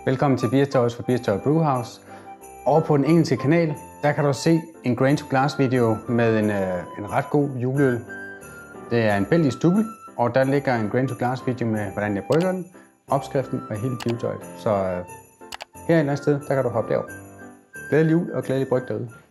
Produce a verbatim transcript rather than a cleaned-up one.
Velkommen til Beer Stories fra Beer Story Brewhouse. Over på den engelske kanal, der kan du se en grain to glass video med en, øh, en ret god juleøl. Det er en belgisk double, og der ligger en grain to glass video med, hvordan jeg brygger den, opskriften og hele biojoyet. Så øh, her et eller andet sted, der kan du hoppe derover. Glædelig jul og glædelig bryg derude.